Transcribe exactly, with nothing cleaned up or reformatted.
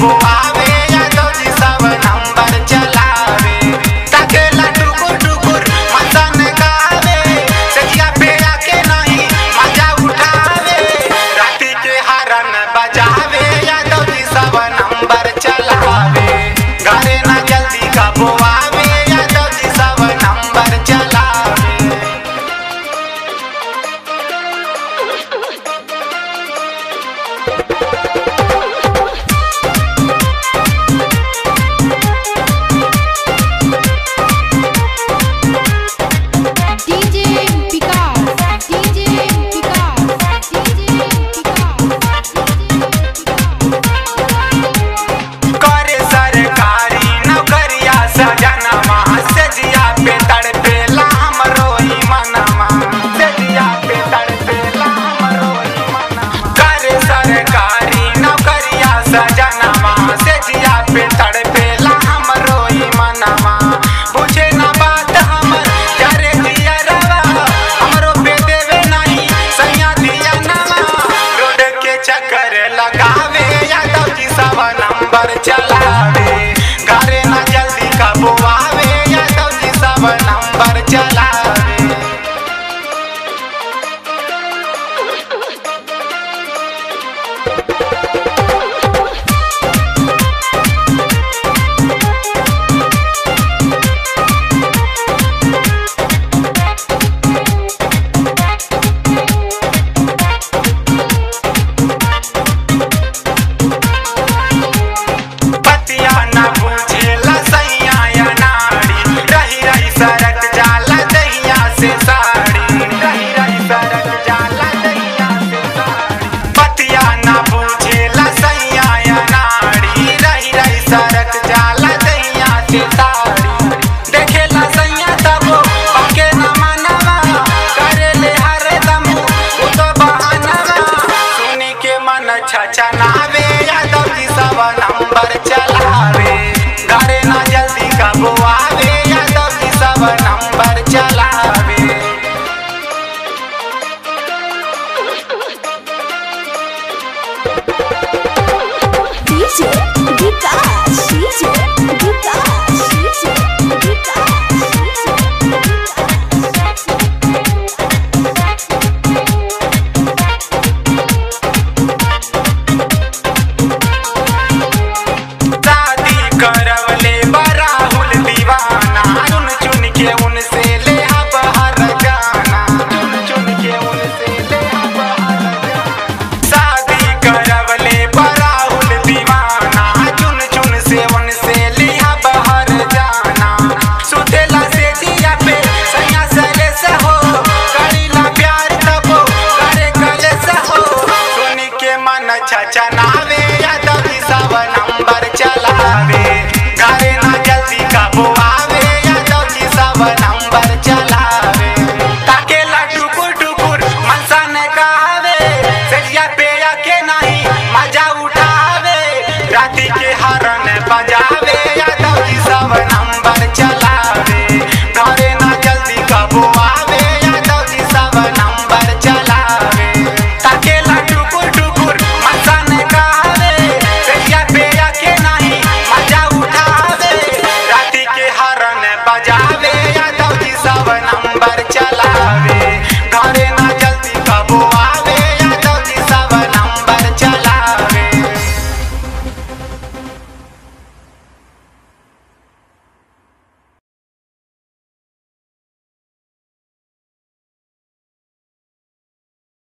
कबो आवे यादव जी सब नंबर चलावे ताकेला टुकुर टुकुर मचान गावे सजिया पे आके नहीं मजा उठावे राती के हरन बजावे यादव जी सब नंबर चलावे घरे ना जल्दी कबो आवे यादव जी सब नंबर चलावे। DJ Vikas DJ Vikas DJ Vikas करे सरकारी नौकरिया सजनमा सजिया पे तड़पेला हमरो ई मनवा सजिया पे तड़पेला हमरो ई मनवा करे सरकारी नौकरिया सजनमा सजिया पे तड़पेला हमरो ई मनवा पूछे ना बात हमर यारे दिया रवा हमरो पे देवे नहीं सैया दिया नवा रोड के चक्कर लगावे यादव जी सब नंबर चलावे घरे ना जल्दी कबो आवे यादव जी सब नंबर चलावे। पतिया ना पूछेला सैया या नाड़ी रही रही सरक जाला दहिया से साड़ी रही रही सरक जाला दहिया से साड़ी पतिया ना पूछेला सैया या नाड़ी रही रही सरक जाला दहिया से साड़ी देखेला सैया तबो बाके न मनवा करेले हरदम उ तो बहानवा सुनी के मन छछनावे यादव जी सब नंबर चलावे घरे ना जल्दी कबो आवे यादव जी सब नंबर चलावे। DJ Vikas DJ Vikas DJ शादी करवले बराहुल दीवाना चुन चुन के उनसे ले अब हर जाना चुन चुन के उनसे ले अब हर जाना शादी करवले बराहुल दीवाना चुन चुन से उनसे ले अब हर जाना सुतेला से जिया पे सैया सले से हो करीला प्यार तबो करे गले से हो सुनी के मन छछनावे यादव जी सब नंबर चलावे घरे ना जल्दी कबो आवे यादव जी सब नंबर चलावे ताकेला टुकुर टुकुर मनसन गावे सजिया पे आके नहीं मजा उठावे राती के हरन बजावे